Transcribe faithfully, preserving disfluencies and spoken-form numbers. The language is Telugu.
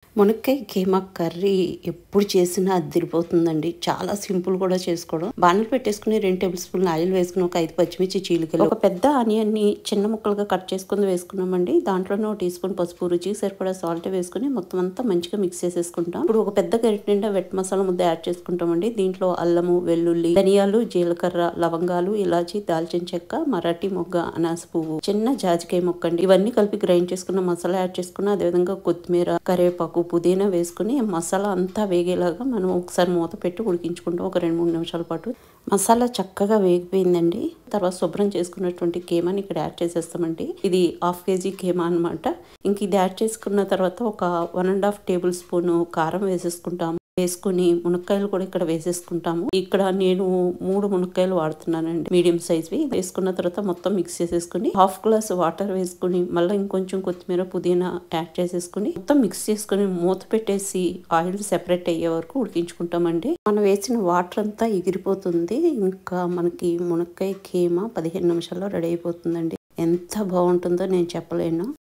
మునక్కాయ కీమా కర్రీ ఎప్పుడు చేసినా అదిరిపోతుందండి. చాలా సింపుల్ కూడా చేసుకోవడం. బాణలు పెట్టేసుకుని రెండు టేబుల్ స్పూన్ల ఆయిల్ వేసుకుని ఒక ఐదు పచ్చిమిర్చి చీలికలు, ఒక పెద్ద ఆనియన్ ని చిన్న ముక్కలుగా కట్ చేసుకుని వేసుకున్నామండి. దాంట్లోనే ఒక టీ స్పూన్ పసుపు, రుచికి సరిపడా సాల్ట్ వేసుకుని మొత్తం అంతా మంచిగా మిక్స్ చేసేసుకుంటాం. ఇప్పుడు ఒక పెద్ద గరిటె నిండా వెట్ మసాలా ముద్ద యాడ్ చేసుకుంటామండి. దీంట్లో అల్లము, వెల్లుల్లి, ధనియాలు, జీలకర్ర, లవంగాలు, ఇలాచి, దాల్చిన చెక్క, మరాఠీ మొగ్గ, అనాస పువ్వు, చిన్న జాజికాయ మొక్క అండి. ఇవన్నీ కలిపి గ్రైండ్ చేసుకున్న మసాలా యాడ్ చేసుకున్న, అదేవిధంగా కొత్తిమీర, కరివేపాకు, పుదీనా వేసుకుని మసాలా అంతా వేగేలాగా మనం ఒకసారి మూత పెట్టి ఉడికించుకుంటాం ఒక రెండు మూడు నిమిషాల పాటు. మసాలా చక్కగా వేగిపోయిందండి. తర్వాత శుభ్రం చేసుకున్నటువంటి కీమాని ఇక్కడ యాడ్ చేసేస్తామండి. ఇది హాఫ్ కేజీ కీమా అనమాట. ఇంక ఇది యాడ్ చేసుకున్న తర్వాత ఒక one and half tablespoon కారం వేసేసుకుంటాము. వేసుకుని మునక్కాయలు కూడా ఇక్కడ వేసేసుకుంటాము. ఇక్కడ నేను మూడు మునక్కాయలు వాడుతున్నానండి, మీడియం సైజ్వి. వేసుకున్న తర్వాత మొత్తం మిక్స్ చేసేసుకుని హాఫ్ గ్లాస్ వాటర్ వేసుకుని మళ్ళీ ఇంకొంచెం కొత్తిమీర, పుదీనా యాడ్ చేసేసుకుని మొత్తం మిక్స్ చేసుకుని మూత పెట్టేసి ఆయిల్ సెపరేట్ అయ్యే వరకు ఉడికించుకుంటామండి. మనం వేసిన వాటర్ అంతా ఎగిరిపోతుంది. ఇంకా మనకి మునక్కాయ కీమా పదిహేను నిమిషాల్లో రెడీ అయిపోతుందండి. ఎంత బాగుంటుందో నేను చెప్పలేను.